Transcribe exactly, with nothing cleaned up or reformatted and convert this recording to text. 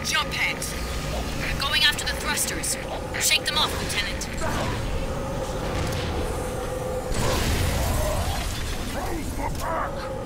jump heads. They're going after the thrusters. Shake them off, Lieutenant. Move back!